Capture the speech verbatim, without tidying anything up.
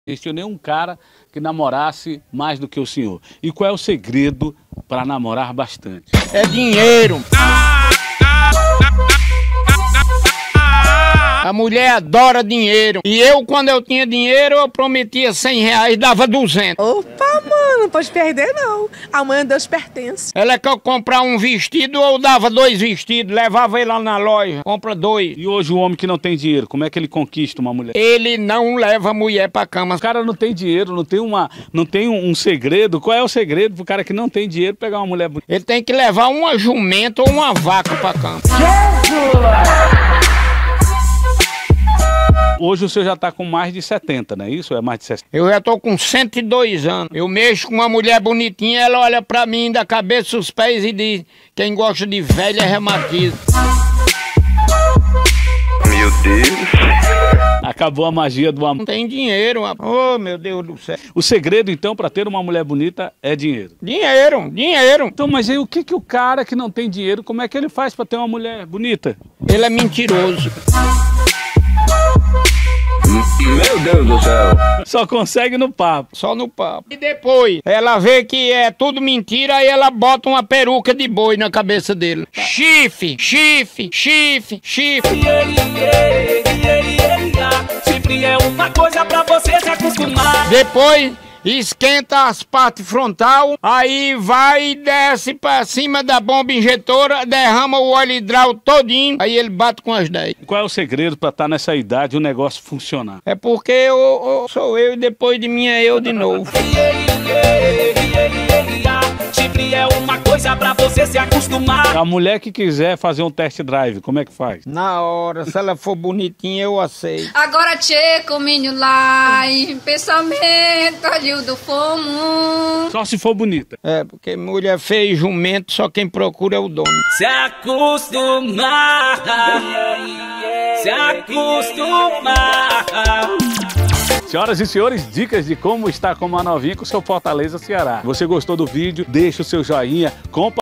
Existiu nenhum cara que namorasse mais do que o senhor. E qual é o segredo para namorar bastante? É dinheiro. A mulher adora dinheiro. E eu, quando eu tinha dinheiro, eu prometia cem reais, dava duzentos. Opa, mano, não pode perder não. Amanhã Deus pertence. Ela quer comprar um vestido, eu dava dois vestidos, levava ele lá na loja, compra dois. E hoje o homem que não tem dinheiro, como é que ele conquista uma mulher? Ele não leva a mulher pra cama. O cara não tem dinheiro, não tem, uma, não tem um, um segredo. Qual é o segredo pro cara que não tem dinheiro pegar uma mulher bonita? Ele tem que levar uma jumenta ou uma vaca pra cama. Hoje o senhor já tá com mais de setenta, não é isso? É mais de sessenta? Eu já tô com cento e dois anos. Eu mexo com uma mulher bonitinha, ela olha pra mim da cabeça aos pés e diz: quem gosta de velha é reumatismo. Meu Deus. Acabou a magia do amor. Não tem dinheiro, oh meu Deus do céu. O segredo então para ter uma mulher bonita é dinheiro. Dinheiro, dinheiro. Então, mas aí o que que o cara que não tem dinheiro, como é que ele faz para ter uma mulher bonita? Ele é mentiroso. Meu Deus do céu. Só consegue no papo. Só no papo. E depois, ela vê que é tudo mentira, aí ela bota uma peruca de boi na cabeça dele. Chifre, chifre, chifre, chifre. Chifre é uma coisa pra você se acostumar. Depois esquenta as partes frontal, aí vai e desce pra cima da bomba injetora, derrama o óleo hidráulico todinho, aí ele bate com as dez. Qual é o segredo para estar nessa idade e o negócio funcionar? É porque eu, eu sou eu e depois de mim é eu de novo. Chifre é uma coisa pra você se acostumar. A mulher que quiser fazer um test drive, como é que faz? Na hora, se ela for bonitinha, eu aceito. Agora tchê, cominho lá, em pensamento, olho do fomo. Só se for bonita. É, porque mulher feia e jumento, só quem procura é o dono. Se acostumar, se acostumar. Senhoras e senhores, dicas de como estar com uma novinha com o seu Fortaleza Ceará. Você gostou do vídeo? Deixa o seu joinha, compartilhe.